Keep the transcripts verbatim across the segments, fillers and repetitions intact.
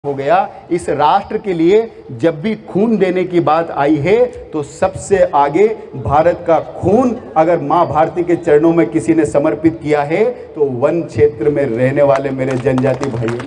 हो गया। इस राष्ट्र के लिए जब भी खून देने की बात आई है तो सबसे आगे भारत का खून अगर मां भारती के चरणों में किसी ने समर्पित किया है तो वन क्षेत्र में रहने वाले मेरे जनजाति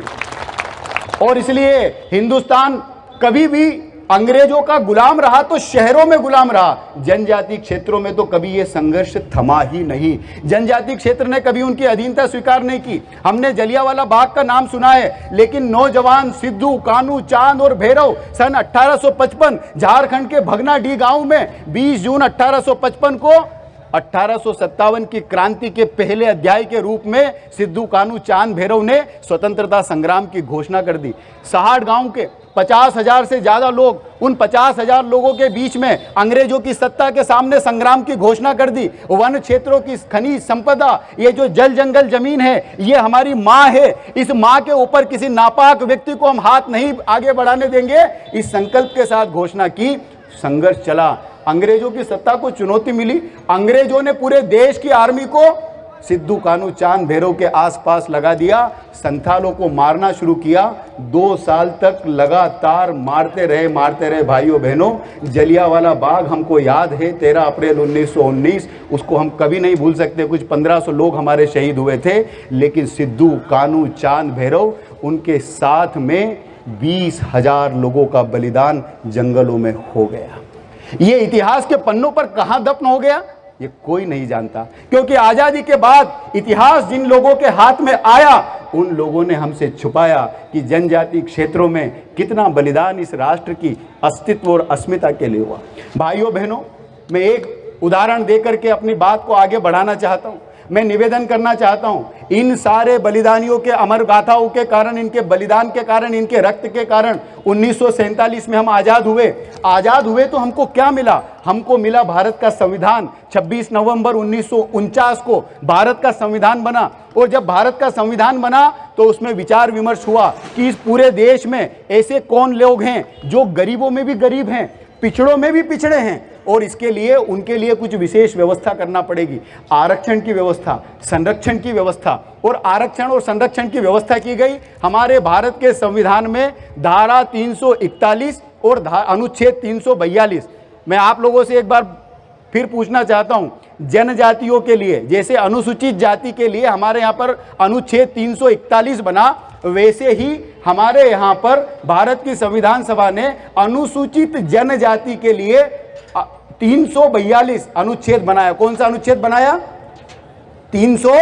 भाइयों। और इसलिए हिंदुस्तान कभी भी अंग्रेजों का गुलाम रहा तो शहरों में गुलाम रहा, जनजाति क्षेत्रों में तो कभी ये संघर्ष थमा ही नहीं। जनजाति क्षेत्र ने कभी उनकी अधीनता स्वीकार नहीं की। हमने जलियांवाला बाग का नाम सुना है, लेकिन नौजवान सिद्धू, कानू, चांद और भैरव सन अठारह सौ पचपन झारखंड के भगनाडीह गांव में बीस जून अठारह सौ पचपन को अठारह सौ सत्तावन की क्रांति के पहले अध्याय के रूप में सिद्धू, कानू, चांद, भैरव ने स्वतंत्रता संग्राम की घोषणा कर दी। सहाड़ गांव के पचास हजार से ज्यादा लोग, उन पचास हजार लोगों के बीच में अंग्रेजों की सत्ता के सामने संग्राम की घोषणा कर दी। वन क्षेत्रों की खनिज संपदा, ये जो जल जंगल जमीन है, ये हमारी माँ है। इस माँ के ऊपर किसी नापाक व्यक्ति को हम हाथ नहीं आगे बढ़ाने देंगे। इस संकल्प के साथ घोषणा की, संघर्ष चला, अंग्रेजों की सत्ता को चुनौती मिली। अंग्रेजों ने पूरे देश की आर्मी को सिद्धू, कानू, चांद, भैरव के आसपास लगा दिया, संथालों को मारना शुरू किया। दो साल तक लगातार मारते रहे मारते रहे भाइयों बहनों। जलियांवाला बाग हमको याद है, तेरह अप्रैल उन्नीस सौ उन्नीस, उसको हम कभी नहीं भूल सकते। कुछ पंद्रह सौ लोग हमारे शहीद हुए थे, लेकिन सिद्धू, कानू, चांद, भैरव, उनके साथ में बीस हजार लोगों का बलिदान जंगलों में हो गया। ये इतिहास के पन्नों पर कहां दफन हो गया ये कोई नहीं जानता, क्योंकि आजादी के बाद इतिहास जिन लोगों के हाथ में आया उन लोगों ने हमसे छुपाया कि जनजाति क्षेत्रों में कितना बलिदान इस राष्ट्र की अस्तित्व और अस्मिता के लिए हुआ। भाइयों बहनों, मैं एक उदाहरण देकर के अपनी बात को आगे बढ़ाना चाहता हूं। मैं निवेदन करना चाहता हूं, इन सारे बलिदानियों के अमर गाथाओं के कारण, इनके बलिदान के कारण, इनके रक्त के कारण उन्नीस सौ सैंतालीस में हम आज़ाद हुए। आज़ाद हुए तो हमको क्या मिला? हमको मिला भारत का संविधान। छब्बीस नवंबर उन्नीस सौ उनचास को भारत का संविधान बना, और जब भारत का संविधान बना तो उसमें विचार विमर्श हुआ कि इस पूरे देश में ऐसे कौन लोग हैं जो गरीबों में भी गरीब हैं, पिछड़ों में भी पिछड़े हैं, और इसके लिए उनके लिए कुछ विशेष व्यवस्था करना पड़ेगी। आरक्षण की व्यवस्था, संरक्षण की व्यवस्था, और आरक्षण और संरक्षण की व्यवस्था की गई। हमारे भारत के संविधान में धारा तीन सौ इकतालीस और अनुच्छेद तीन सौ बयालीस। मैं आप लोगों से एक बार फिर पूछना चाहता हूं, जनजातियों के लिए जैसे अनुसूचित जाति के लिए हमारे यहाँ पर अनुच्छेद तीन सौ इकतालीस बना, वैसे ही हमारे यहाँ पर भारत की संविधान सभा ने अनुसूचित जनजाति के लिए तीन सौ बयालीस अनुच्छेद बनाया। कौन सा अनुच्छेद बनाया? तीन सौ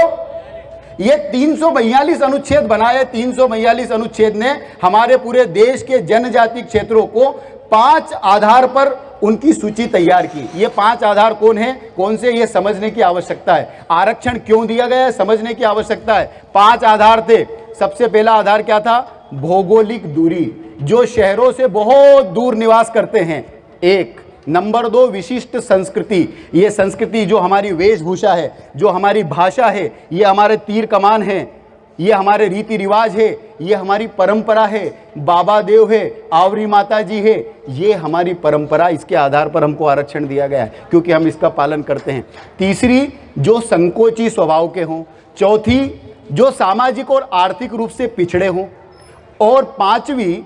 ये तीन सौ बयालीस अनुच्छेद बनाए। तीन सौ बयालीस अनुच्छेद ने हमारे पूरे देश के जनजाति क्षेत्रों को पांच आधार पर उनकी सूची तैयार की। ये पांच आधार कौन है, कौन से, ये समझने की आवश्यकता है। आरक्षण क्यों दिया गया है, समझने की आवश्यकता है। पांच आधार थे। सबसे पहला आधार क्या था? भौगोलिक दूरी, जो शहरों से बहुत दूर निवास करते हैं, एक। नंबर दो, विशिष्ट संस्कृति, ये संस्कृति जो हमारी वेशभूषा है, जो हमारी भाषा है, ये हमारे तीर कमान है, ये हमारे रीति रिवाज है, ये हमारी परंपरा है, बाबा देव है, आवरी माता जी है, ये हमारी परंपरा। इसके आधार पर हमको आरक्षण दिया गया है क्योंकि हम इसका पालन करते हैं। तीसरी, जो संकोची स्वभाव के हों। चौथी, जो सामाजिक और आर्थिक रूप से पिछड़े हों। और पांचवी,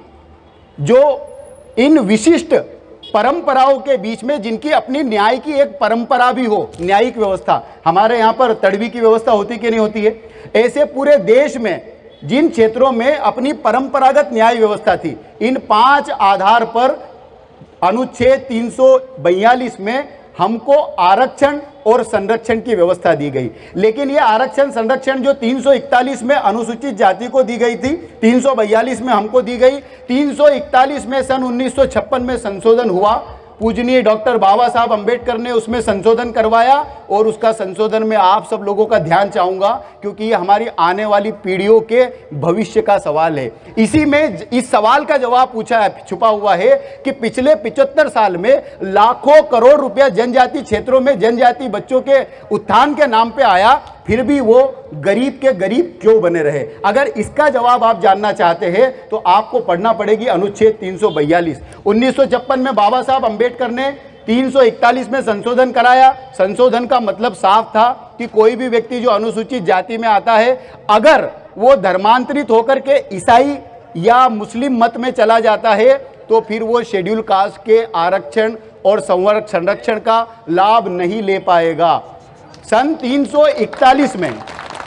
जो इन विशिष्ट परंपराओं के बीच में जिनकी अपनी न्याय की एक परंपरा भी हो, न्यायिक व्यवस्था। हमारे यहाँ पर तड़वी की व्यवस्था होती कि नहीं होती है? ऐसे पूरे देश में जिन क्षेत्रों में अपनी परंपरागत न्याय व्यवस्था थी, इन पांच आधार पर अनुच्छेद तीन सौ बयालीस में हमको आरक्षण और संरक्षण की व्यवस्था दी गई। लेकिन ये आरक्षण संरक्षण जो तीन सौ इकतालीस में अनुसूचित जाति को दी गई थी, तीन सौ बयालीस में हमको दी गई। तीन सौ इकतालीस में सन उन्नीस सौ छप्पन में संशोधन हुआ। पूजनीय डॉक्टर बाबा साहब अंबेडकर ने उसमें संशोधन करवाया, और उसका संशोधन में आप सब लोगों का ध्यान चाहूंगा क्योंकि ये हमारी आने वाली पीढ़ियों के भविष्य का सवाल है। इसी में इस सवाल का जवाब पूछा है, छुपा हुआ है कि पिछले पिचहत्तर साल में लाखों करोड़ रुपया जनजाति क्षेत्रों में जनजाति बच्चों के उत्थान के नाम पे आया, फिर भी वो गरीब के गरीब क्यों बने रहे? अगर इसका जवाब आप जानना चाहते हैं तो आपको पढ़ना पड़ेगी अनुच्छेद तीन सौ बयालीस। उन्नीस सौ छप्पन में बाबा साहब अंबेडकर ने तीन सौ इकतालीस में संशोधन कराया। संशोधन का मतलब साफ था कि कोई भी व्यक्ति जो अनुसूचित जाति में आता है, अगर वो धर्मांतरित होकर के ईसाई या मुस्लिम मत में चला जाता है तो फिर वो शेड्यूल कास्ट के आरक्षण और संरक्षण संरक्षण का लाभ नहीं ले पाएगा। सन तीन सौ इकतालीस में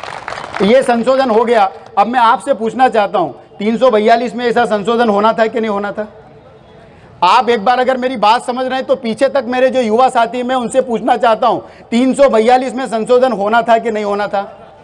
ये संशोधन हो गया। अब मैं आपसे पूछना चाहता हूं, तीन सौ बयालीस में ऐसा संशोधन होना था कि नहीं होना था? आप एक बार अगर मेरी बात समझ रहे हैं तो पीछे तक मेरे जो युवा साथी मैं उनसे पूछना चाहता हूं, तीन सौ बयालीस में संशोधन होना था कि नहीं होना था?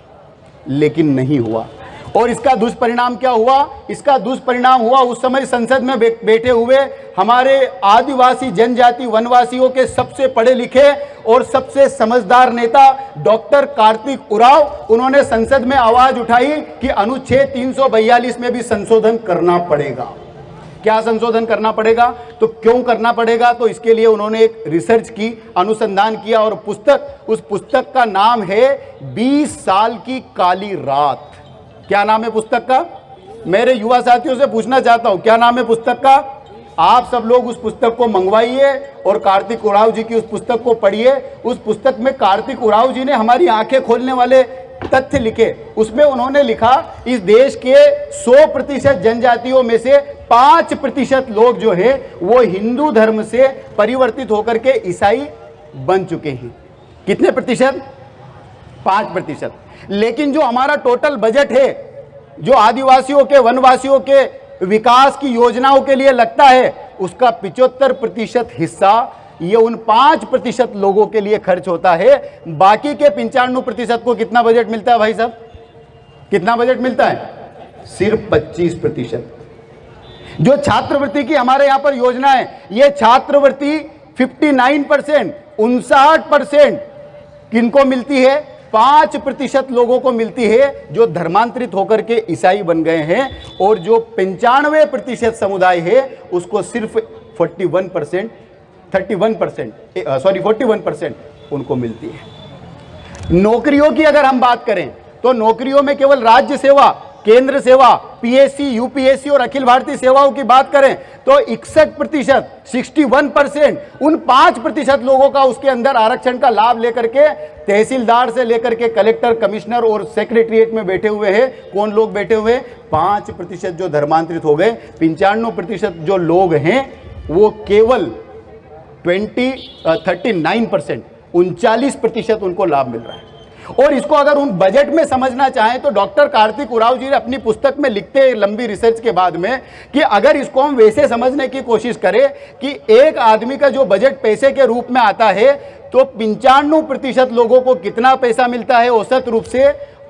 लेकिन नहीं हुआ। और इसका दुष्परिणाम क्या हुआ? इसका दुष्परिणाम हुआ उस समय संसद में बैठे हुए हमारे आदिवासी जनजाति वनवासियों के सबसे पढ़े लिखे और सबसे समझदार नेता डॉक्टर कार्तिक उरांव, उन्होंने संसद में आवाज उठाई कि अनुच्छेद तीन सौ बयालीस में भी संशोधन करना पड़ेगा। क्या संशोधन करना पड़ेगा? तो क्यों करना पड़ेगा? तो इसके लिए उन्होंने एक रिसर्च की, अनुसंधान किया और पुस्तक, उस पुस्तक का नाम है बीस साल की काली रात। क्या नाम है पुस्तक का? मेरे युवा साथियों से पूछना चाहता हूं, क्या नाम है पुस्तक का? आप सब लोग उस पुस्तक को मंगवाइए और कार्तिक उरांव जी की उस पुस्तक को पढ़िए। उस पुस्तक में कार्तिक उरांव जी ने हमारी आंखें खोलने वाले तथ्य लिखे। उसमें उन्होंने लिखा, इस देश के सौ प्रतिशत जनजातियों में से पांच प्रतिशत लोग जो है वो हिंदू धर्म से परिवर्तित होकर के ईसाई बन चुके हैं। कितने प्रतिशत? पांच प्रतिशत। लेकिन जो हमारा टोटल बजट है, जो आदिवासियों के वनवासियों के विकास की योजनाओं के लिए लगता है, उसका पिचहत्तर प्रतिशत हिस्सा ये उन पांच प्रतिशत लोगों के लिए खर्च होता है। बाकी के पंचानवे प्रतिशत को कितना बजट मिलता है भाई साहब? कितना बजट मिलता है? सिर्फ पच्चीस प्रतिशत। जो छात्रवृत्ति की हमारे यहां पर योजना है, ये छात्रवृत्ति उनसठ परसेंट उनसाठ परसेंट किनको मिलती है? पांच प्रतिशत लोगों को मिलती है जो धर्मांतरित होकर के ईसाई बन गए हैं। और जो पंचानवे प्रतिशत समुदाय है उसको सिर्फ इकतालीस परसेंट इकतीस परसेंट सॉरी इकतालीस परसेंट उनको मिलती है। नौकरियों की अगर हम बात करें तो नौकरियों में केवल राज्य सेवा, केंद्र सेवा, पीएससी, यूपीएससी और अखिल भारतीय सेवाओं की बात करें तो इकसठ प्रतिशत इकसठ परसेंट उन पांच प्रतिशत लोगों का उसके अंदर आरक्षण का लाभ लेकर के तहसीलदार से लेकर के कलेक्टर, कमिश्नर और सेक्रेटरीट में बैठे हुए हैं। कौन लोग बैठे हुए? पांच प्रतिशत जो धर्मांतरित हो गए। पंचानवे प्रतिशत जो लोग हैं वो केवल ट्वेंटी थर्टी नाइन परसेंट उनचालीस प्रतिशत उनको लाभ मिल रहा है। और इसको अगर उन बजट में समझना चाहें तो डॉक्टर कार्तिक उरांव जी ने अपनी पुस्तक में लिखते हैं लंबी रिसर्च के बाद में कि अगर इसको हम वैसे समझने की कोशिश करें कि एक आदमी का जो बजट पैसे के रूप में आता है तो पंचानवे प्रतिशत लोगों को कितना पैसा मिलता है औसत रूप से,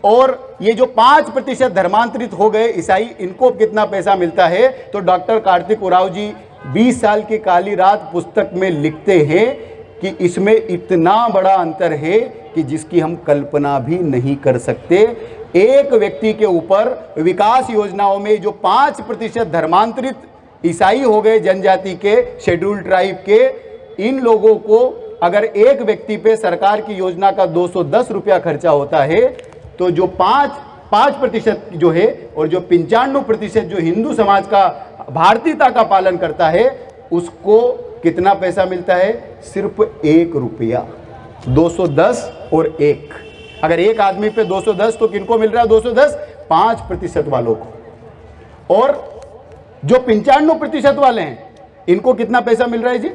और ये जो पांच प्रतिशत धर्मांतरित हो गए ईसाई, इनको कितना पैसा मिलता है। तो डॉक्टर कार्तिक उरांव जी बीस साल की काली रात पुस्तक में लिखते हैं कि इसमें इतना बड़ा अंतर है कि जिसकी हम कल्पना भी नहीं कर सकते। एक व्यक्ति के ऊपर विकास योजनाओं में जो पांच प्रतिशत धर्मांतरित ईसाई हो गए जनजाति के, शेड्यूल ट्राइब के, इन लोगों को अगर एक व्यक्ति पे सरकार की योजना का दो सौ दस रुपया खर्चा होता है तो जो पांच पांच प्रतिशत जो है और जो पंचानवे प्रतिशत जो हिंदू समाज का भारतीयता का पालन करता है उसको कितना पैसा मिलता है? सिर्फ एक रुपया। दो सौ दस और एक, अगर एक आदमी पे दो सौ दस तो किनको मिल रहा है दो सौ दस? पांच प्रतिशत वालों को। और जो पंचानवे प्रतिशत वाले हैं इनको कितना पैसा मिल रहा है जी?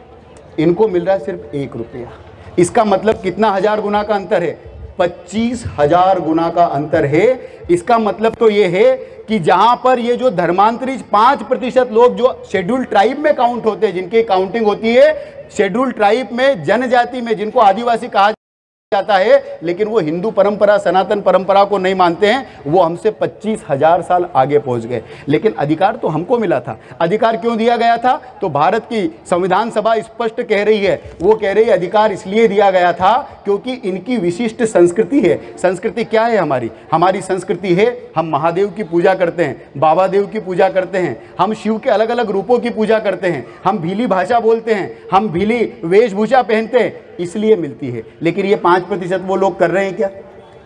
इनको मिल रहा है सिर्फ एक रुपया। इसका मतलब कितना हजार गुना का अंतर है? पच्चीस हजार गुना का अंतर है। इसका मतलब तो यह है कि जहां पर ये जो धर्मांतरित पांच प्रतिशत लोग जो शेड्यूल ट्राइब में काउंट होते हैं, जिनकी काउंटिंग होती है शेड्यूल ट्राइब में, जनजाति में, जिनको आदिवासी कहा जाता है, लेकिन वो हिंदू परंपरा, सनातन परंपरा को नहीं मानते हैं, वो हमसे पच्चीस हजार साल आगे पहुंच गए। लेकिन अधिकार तो हमको मिला था। अधिकार क्यों दिया गया था? तो भारत की संविधान सभा स्पष्ट कह रही है, वो कह रही है अधिकार इसलिए दिया गया था क्योंकि इनकी विशिष्ट संस्कृति है। संस्कृति क्या है हमारी? हमारी संस्कृति है हम महादेव की पूजा करते हैं, बाबा देव की पूजा करते हैं, हम शिव के अलग अलग रूपों की पूजा करते हैं, हम भीली भाषा बोलते हैं, हम भीली वेशभूषा पहनते हैं, इसलिए मिलती है। लेकिन ये पांच प्रतिशत वो लोग कर रहे हैं क्या?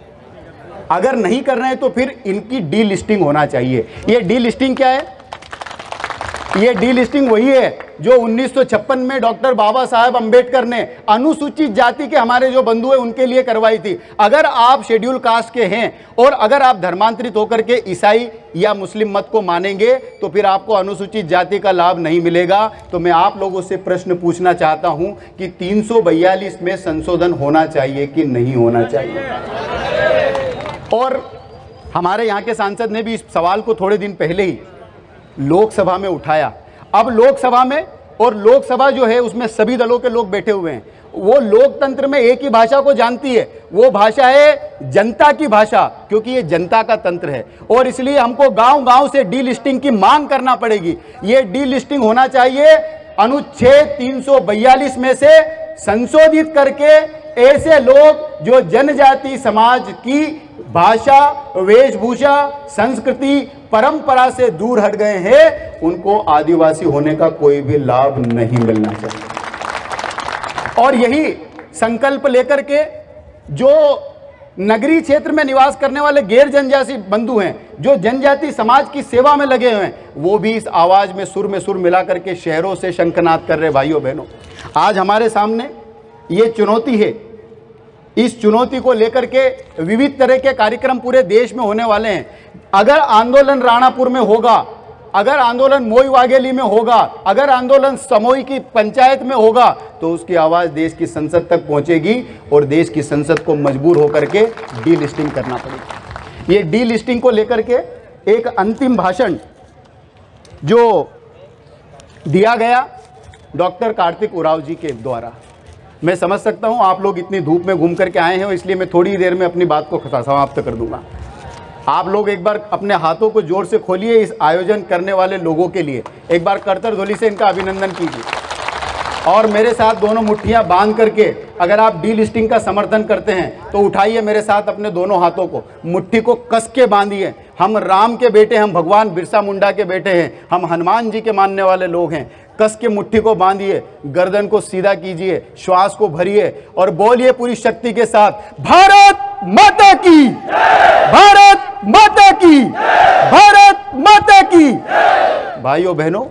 अगर नहीं कर रहे हैं तो फिर इनकी डी लिस्टिंग होना चाहिए। ये डी लिस्टिंग क्या है? ये डी लिस्टिंग वही है जो उन्नीस सौ छप्पन में डॉक्टर बाबा साहेब अंबेडकर ने अनुसूचित जाति के हमारे जो बंधु हैं उनके लिए करवाई थी। अगर आप शेड्यूल कास्ट के हैं और अगर आप धर्मांतरित होकर के ईसाई या मुस्लिम मत को मानेंगे तो फिर आपको अनुसूचित जाति का लाभ नहीं मिलेगा। तो मैं आप लोगों से प्रश्न पूछना चाहता हूं कि तीन सौ बयालीस में संशोधन होना चाहिए कि नहीं होना चाहिए। और हमारे यहाँ के सांसद ने भी इस सवाल को थोड़े दिन पहले ही लोकसभा में उठाया। अब लोकसभा में, और लोकसभा जो है उसमें सभी दलों के लोग बैठे हुए हैं, वो लोकतंत्र में एक ही भाषा को जानती है, वो भाषा है जनता की भाषा, क्योंकि ये जनता का तंत्र है। और इसलिए हमको गांव गांव से डी लिस्टिंग की मांग करना पड़ेगी। ये डी लिस्टिंग होना चाहिए अनुच्छेद तीन सौ बयालीस में से संशोधित करके ऐसे लोग जो जनजाति समाज की भाषा, वेशभूषा, संस्कृति, परंपरा से दूर हट गए हैं, उनको आदिवासी होने का कोई भी लाभ नहीं मिलना चाहिए। और यही संकल्प लेकर के जो नगरीय क्षेत्र में निवास करने वाले गैर जनजाति बंधु हैं, जो जनजाति समाज की सेवा में लगे हुए हैं, वो भी इस आवाज में सुर में सुर मिला करके शहरों से शंखनाद कर रहे। भाइयों बहनों, आज हमारे सामने ये चुनौती है। इस चुनौती को लेकर के विविध तरह के कार्यक्रम पूरे देश में होने वाले हैं। अगर आंदोलन राणापुर में होगा, अगर आंदोलन मोई वाघेली में होगा, अगर आंदोलन समोई की पंचायत में होगा, तो उसकी आवाज देश की संसद तक पहुंचेगी और देश की संसद को मजबूर होकर के डी लिस्टिंग करना पड़ेगी। ये डी लिस्टिंग को लेकर के एक अंतिम भाषण जो दिया गया डॉक्टर कार्तिक उरांव जी के द्वारा, मैं समझ सकता हूं आप लोग इतनी धूप में घूम करके आए हैं, इसलिए मैं थोड़ी देर में अपनी बात को समाप्त कर दूंगा। आप लोग एक बार अपने हाथों को जोर से खोलिए इस आयोजन करने वाले लोगों के लिए, एक बार करतर ध्वनि से इनका अभिनंदन कीजिए। और मेरे साथ दोनों मुट्ठियां बांध करके अगर आप डी लिस्टिंग का समर्थन करते हैं तो उठाइए मेरे साथ अपने दोनों हाथों को, मुट्ठी को कस के बांधिए। हम राम के बेटे, हम भगवान बिरसा मुंडा के बेटे हैं, हम हनुमान जी के मानने वाले लोग हैं। कस के मुट्ठी को बांधिए, गर्दन को सीधा कीजिए, श्वास को भरिए और बोलिए पूरी शक्ति के साथ, भारत माता की, भारत माता की, भारत माता की। भाइयों बहनों,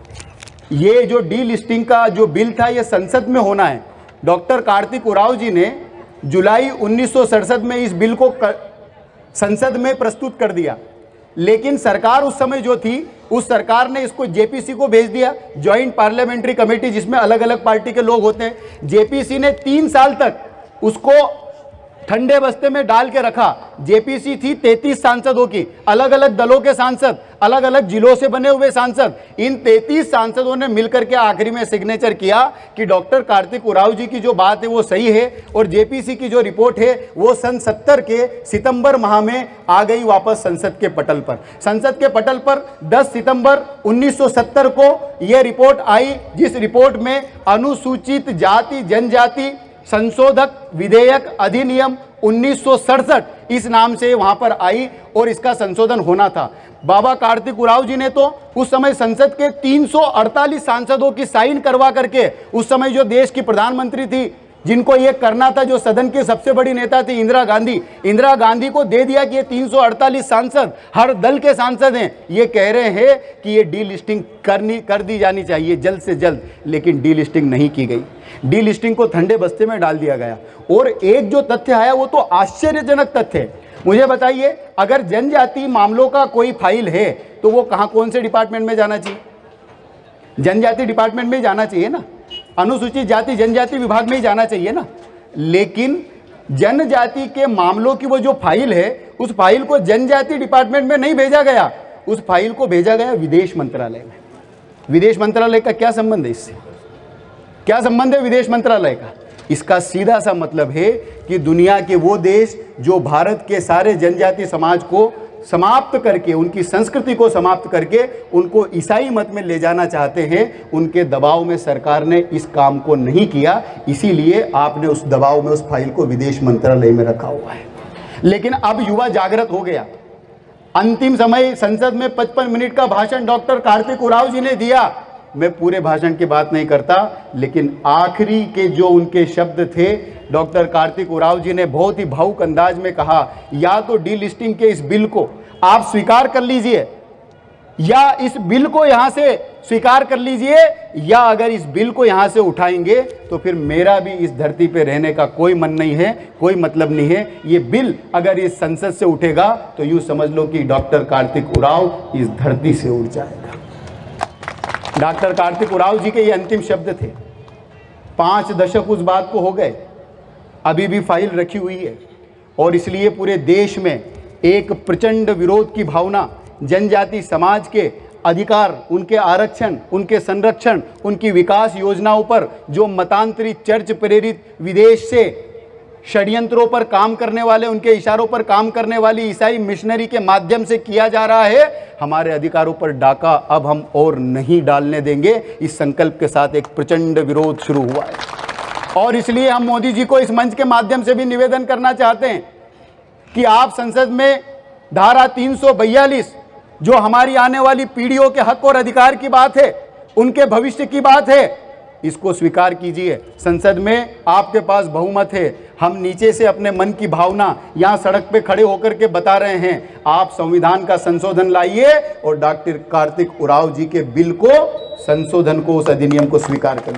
ये जो डी लिस्टिंग का जो बिल था ये संसद में होना है। डॉक्टर कार्तिक उरांव जी ने जुलाई उन्नीस सौ सड़सठ में इस बिल को कर, संसद में प्रस्तुत कर दिया, लेकिन सरकार उस समय जो थी, उस सरकार ने इसको जेपीसी को भेज दिया, ज्वाइंट पार्लियामेंट्री कमेटी, जिसमें अलग अलग पार्टी के लोग होते हैं। जेपीसी ने तीन साल तक उसको ठंडे बस्ते में डाल के रखा। जेपीसी थी तैंतीस सांसदों की, अलग अलग दलों के सांसद, अलग अलग जिलों से बने हुए सांसद। इन तैंतीस सांसदों ने मिलकर के आखिरी में सिग्नेचर किया कि डॉक्टर कार्तिक उरांव जी की जो बात है वो सही है और जेपीसी की जो रिपोर्ट है वो सन सत्तर के सितंबर माह में आ गई वापस संसद के पटल पर। संसद के पटल पर दस सितंबर उन्नीस सौ सत्तर को यह रिपोर्ट आई, जिस रिपोर्ट में अनुसूचित जाति जनजाति संशोधक विधेयक अधिनियम उन्नीस सौ सड़सठ इस नाम से वहां पर आई और इसका संशोधन होना था। बाबा कार्तिक उरांव जी ने तो उस समय संसद के तीन सौ अड़तालीस सांसदों की साइन करवा करके, उस समय जो देश की प्रधानमंत्री थी, जिनको ये करना था, जो सदन की सबसे बड़ी नेता थी इंदिरा गांधी, इंदिरा गांधी को दे दिया कि ये तीन सौ अड़तालीस सांसद हर दल के सांसद हैं। ये कह रहे हैं कि ये डी लिस्टिंग करनी कर दी जानी चाहिए जल्द से जल्द, लेकिन डी लिस्टिंग नहीं की गई। डी लिस्टिंग को ठंडे बस्ते में डाल दिया गया। और एक जो तथ्य आया वो तो आश्चर्यजनक तथ्य है। मुझे बताइए, अगर जनजाति मामलों का कोई फाइल है तो वो कहाँ, कौन से डिपार्टमेंट में जाना चाहिए? जनजाति डिपार्टमेंट में जाना चाहिए ना, अनुसूचित जाति जनजाति विभाग में ही जाना चाहिए ना। लेकिन जनजाति के मामलों की वो जो फाइल है, उस फाइल को जनजाति डिपार्टमेंट में नहीं भेजा गया, उस फाइल को भेजा गया विदेश मंत्रालय में। विदेश मंत्रालय का क्या संबंध है इससे? क्या संबंध है विदेश मंत्रालय का? इसका सीधा सा मतलब है कि दुनिया के वो देश जो भारत के सारे जनजाति समाज को समाप्त करके, उनकी संस्कृति को समाप्त करके उनको ईसाई मत में ले जाना चाहते हैं, उनके दबाव में सरकार ने इस काम को नहीं किया। इसीलिए आपने उस दबाव में उस फाइल को विदेश मंत्रालय में रखा हुआ है। लेकिन अब युवा जागृत हो गया। अंतिम समय संसद में पचपन मिनट का भाषण डॉक्टर कार्तिक उरांव जी ने दिया। मैं पूरे भाषण की बात नहीं करता, लेकिन आखिरी के जो उनके शब्द थे, डॉक्टर कार्तिक उरांव जी ने बहुत ही भावुक अंदाज में कहा, या तो डी लिस्टिंग के इस बिल को आप स्वीकार कर लीजिए या इस बिल को यहां से स्वीकार कर लीजिए, या अगर इस बिल को यहां से उठाएंगे तो फिर मेरा भी इस धरती पे रहने का कोई मन नहीं है, कोई मतलब नहीं है। ये बिल अगर इस संसद से उठेगा तो यूं समझ लो कि डॉक्टर कार्तिक उरांव इस धरती से उड़ जाएगा। डॉक्टर कार्तिक उरांव जी के ये अंतिम शब्द थे। पांच दशक उस बात को हो गए, अभी भी फाइल रखी हुई है, और इसलिए पूरे देश में एक प्रचंड विरोध की भावना, जनजाति समाज के अधिकार, उनके आरक्षण, उनके संरक्षण, उनकी विकास योजनाओं पर जो मतांतरित चर्च प्रेरित विदेश से षड्यंत्रों पर काम करने वाले, उनके इशारों पर काम करने वाली ईसाई मिशनरी के माध्यम से किया जा रहा है, हमारे अधिकारों पर डाका अब हम और नहीं डालने देंगे। इस संकल्प के साथ एक प्रचंड विरोध शुरू हुआ है, और इसलिए हम मोदी जी को इस मंच के माध्यम से भी निवेदन करना चाहते हैं कि आप संसद में धारा तीन सौ बयालीस, जो हमारी आने वाली पीढ़ियों के हक और अधिकार की बात है, उनके भविष्य की बात है, इसको स्वीकार कीजिए। संसद में आपके पास बहुमत है। हम नीचे से अपने मन की भावना यहां सड़क पे खड़े होकर के बता रहे हैं। आप संविधान का संशोधन लाइए और डॉक्टर कार्तिक उरांव जी के बिल को, संशोधन को, उस अधिनियम को स्वीकार कर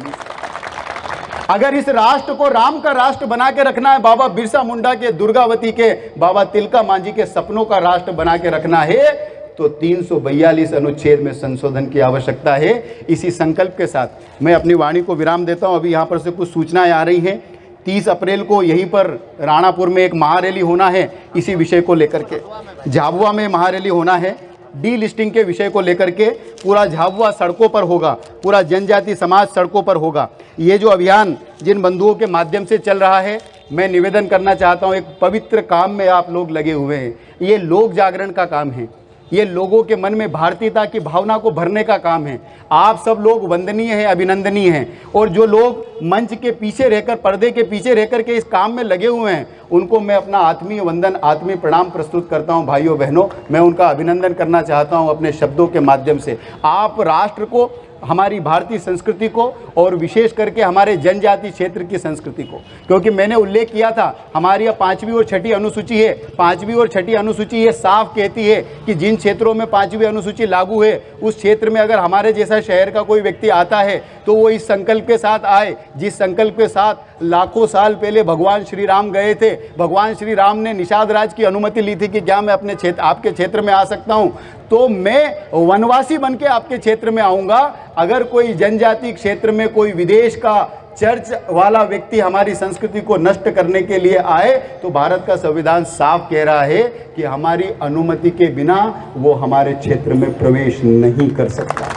लीजिए। अगर इस राष्ट्र को राम का राष्ट्र बना के रखना है, बाबा बिरसा मुंडा के, दुर्गावती के, बाबा तिलका मांझी के सपनों का राष्ट्र बना के रखना है, तो तीन सौ बयालीस अनुच्छेद में संशोधन की आवश्यकता है। इसी संकल्प के साथ मैं अपनी वाणी को विराम देता हूं। अभी यहां पर से कुछ सूचनाएं आ रही हैं। तीस अप्रैल को यहीं पर राणापुर में एक महारैली होना है, इसी विषय को लेकर के। झाबुआ में महारैली होना है, डी लिस्टिंग के विषय को लेकर के। पूरा झाबुआ सड़कों पर होगा, पूरा जनजाति समाज सड़कों पर होगा। ये जो अभियान जिन बंधुओं के माध्यम से चल रहा है, मैं निवेदन करना चाहता हूँ, एक पवित्र काम में आप लोग लगे हुए हैं। ये लोक जागरण का काम है, ये लोगों के मन में भारतीयता की भावना को भरने का काम है। आप सब लोग वंदनीय हैं, अभिनंदनीय हैं, और जो लोग मंच के पीछे रहकर, पर्दे के पीछे रहकर के इस काम में लगे हुए हैं, उनको मैं अपना आत्मीय वंदन, आत्मीय प्रणाम प्रस्तुत करता हूं। भाइयों बहनों, मैं उनका अभिनंदन करना चाहता हूं अपने शब्दों के माध्यम से। आप राष्ट्र को, हमारी भारतीय संस्कृति को, और विशेष करके हमारे जनजाति क्षेत्र की संस्कृति को, क्योंकि मैंने उल्लेख किया था हमारी यह पांचवी और छठी अनुसूची है। पांचवी और छठी अनुसूची ये साफ कहती है कि जिन क्षेत्रों में पांचवी अनुसूची लागू है, उस क्षेत्र में अगर हमारे जैसा शहर का कोई व्यक्ति आता है तो वो इस संकल्प के साथ आए, जिस संकल्प के साथ लाखों साल पहले भगवान श्री राम गए थे। भगवान श्री राम ने निषाद राज की अनुमति ली थी कि क्या मैं अपने क्षेत्र, आपके क्षेत्र में आ सकता हूं, तो मैं वनवासी बन के आपके क्षेत्र में आऊंगा। अगर कोई जनजाति क्षेत्र में कोई विदेश का चर्च वाला व्यक्ति हमारी संस्कृति को नष्ट करने के लिए आए, तो भारत का संविधान साफ कह रहा है कि हमारी अनुमति के बिना वो हमारे क्षेत्र में प्रवेश नहीं कर सकता।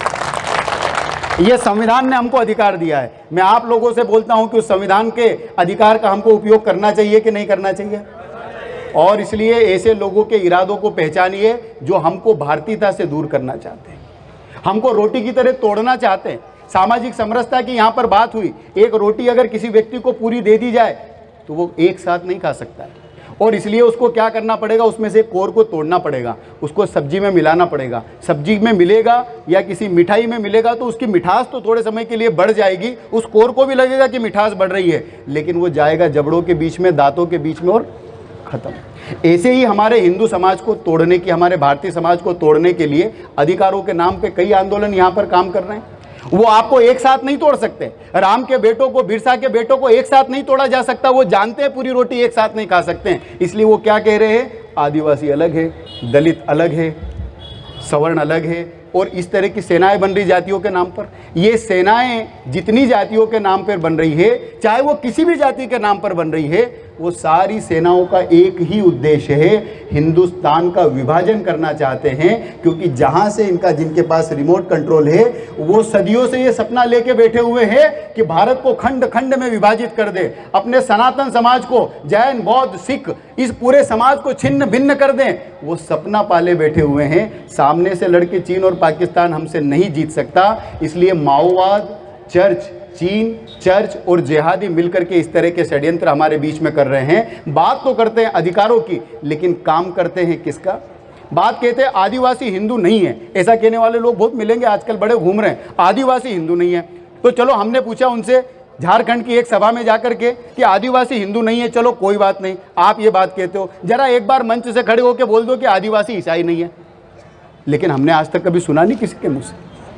यह संविधान ने हमको अधिकार दिया है। मैं आप लोगों से बोलता हूं कि उस संविधान के अधिकार का हमको उपयोग करना चाहिए कि नहीं करना चाहिए। और इसलिए ऐसे लोगों के इरादों को पहचानिए जो हमको भारतीयता से दूर करना चाहते हैं, हमको रोटी की तरह तोड़ना चाहते हैं। सामाजिक समरसता की यहाँ पर बात हुई। एक रोटी अगर किसी व्यक्ति को पूरी दे दी जाए तो वो एक साथ नहीं खा सकता है, और इसलिए उसको क्या करना पड़ेगा, उसमें से कोर को तोड़ना पड़ेगा, उसको सब्जी में मिलाना पड़ेगा। सब्जी में मिलेगा या किसी मिठाई में मिलेगा तो उसकी मिठास तो थोड़े समय के लिए बढ़ जाएगी, उस कोर को भी लगेगा कि मिठास बढ़ रही है, लेकिन वो जाएगा जबड़ों के बीच में, दांतों के बीच में, और खत्म। ऐसे ही हमारे हिंदू समाज को तोड़ने की, हमारे भारतीय समाज को तोड़ने के लिए अधिकारों के नाम पे कई आंदोलन यहाँ पर काम कर रहे हैं। वो आपको एक साथ नहीं तोड़ सकते। राम के बेटों को, बिरसा के बेटों को एक साथ नहीं तोड़ा जा सकता। वो जानते हैं पूरी रोटी एक साथ नहीं खा सकते हैं, इसलिए वो क्या कह रहे हैं, आदिवासी अलग है, दलित अलग है, सवर्ण अलग है, और इस तरह की सेनाएं बन रही जातियों के नाम पर। ये सेनाएं जितनी जातियों के नाम पर बन रही है, चाहे वो किसी भी जाति के नाम पर बन रही है, वो सारी सेनाओं का एक ही उद्देश्य है, हिंदुस्तान का विभाजन करना चाहते हैं। क्योंकि जहां से इनका, जिनके पास रिमोट कंट्रोल है, वो सदियों से ये सपना लेके बैठे हुए हैं कि भारत को खंड खंड में विभाजित कर दे, अपने सनातन समाज को, जैन, बौद्ध, सिख, इस पूरे समाज को छिन्न भिन्न कर दें। वो सपना पाले बैठे हुए हैं। सामने से लड़के चीन और पाकिस्तान हमसे नहीं जीत सकता, इसलिए माओवाद, चर्च, चीन, चर्च और जिहादी मिलकर के इस तरह के षड्यंत्र हमारे बीच में कर रहे हैं। बात तो करते हैं अधिकारों की, लेकिन काम करते हैं किसका? बात कहते हैं आदिवासी हिंदू नहीं है, ऐसा कहने वाले लोग बहुत मिलेंगे आजकल, बड़े घूम रहे हैं, आदिवासी हिंदू नहीं है। तो चलो, हमने पूछा उनसे झारखंड की एक सभा में जाकर के कि आदिवासी हिंदू नहीं है, चलो कोई बात नहीं, आप ये बात कहते हो, जरा एक बार मंच से खड़े होकर बोल दो कि आदिवासी ईसाई नहीं है। लेकिन हमने आज तक कभी सुना नहीं किसी के मुंह से।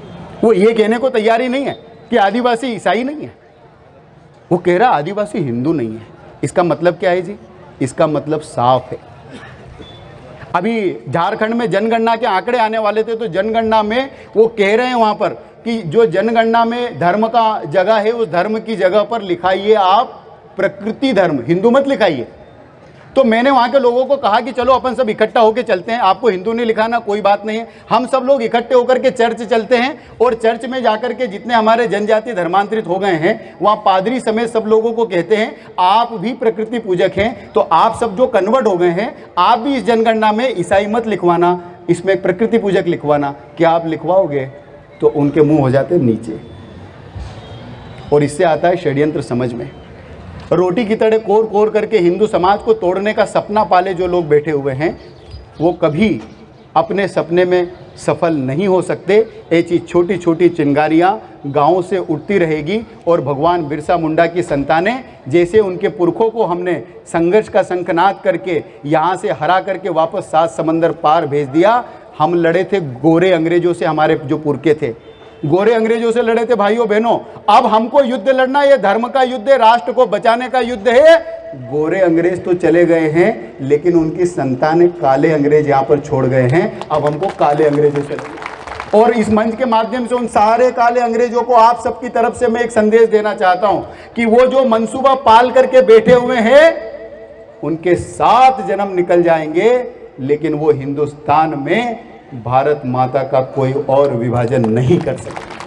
वो ये कहने को तैयार ही नहीं है कि आदिवासी ईसाई नहीं है, वो कह रहा आदिवासी हिंदू नहीं है। इसका मतलब क्या है जी? इसका मतलब साफ है। अभी झारखंड में जनगणना के आंकड़े आने वाले थे, तो जनगणना में वो कह रहे हैं वहां पर कि जो जनगणना में धर्म का जगह है, उस धर्म की जगह पर लिखाइए आप प्रकृति धर्म, हिंदू मत लिखाइए। तो मैंने वहाँ के लोगों को कहा कि चलो अपन सब इकट्ठा होकर चलते हैं, आपको हिंदू नहीं लिखाना, कोई बात नहीं है। हम सब लोग इकट्ठे होकर के चर्च चलते हैं, और चर्च में जाकर के जितने हमारे जनजाति धर्मांतरित हो गए हैं, वहाँ पादरी समेत सब लोगों को कहते हैं आप भी प्रकृति पूजक हैं, तो आप सब जो कन्वर्ट हो गए हैं, आप भी इस जनगणना में ईसाई मत लिखवाना, इसमें प्रकृति पूजक लिखवाना। क्या आप लिखवाओगे? तो उनके मुँह हो जाते नीचे। और इससे आता है षड्यंत्र समझ में। रोटी की तरह कोर कोर करके हिंदू समाज को तोड़ने का सपना पाले जो लोग बैठे हुए हैं, वो कभी अपने सपने में सफल नहीं हो सकते। ऐसी छोटी छोटी चिंगारियां गांवों से उठती रहेगी, और भगवान बिरसा मुंडा की संतानें, जैसे उनके पुरखों को हमने संघर्ष का शंखनाद करके यहाँ से हरा करके वापस सात समंदर पार भेज दिया। हम लड़े थे गोरे अंग्रेजों से, हमारे जो पुरखे थे गोरे अंग्रेजों से लड़े थे भाइयों बहनों। अब हमको युद्ध लड़ना, ये धर्म का युद्ध है, राष्ट्र को बचाने का युद्ध है। गोरे अंग्रेज तो चले गए हैं, लेकिन उनकी संतानें काले अंग्रेज यहाँ पर छोड़ गए हैं। अब हमको काले अंग्रेजों से लड़ना। और इस मंच के माध्यम से उन सारे काले अंग्रेजों को आप सबकी तरफ से मैं एक संदेश देना चाहता हूं कि वो जो मंसूबा पाल करके बैठे हुए हैं, उनके सात जन्म निकल जाएंगे, लेकिन वो हिंदुस्तान में भारत माता का कोई और विभाजन नहीं कर सकते।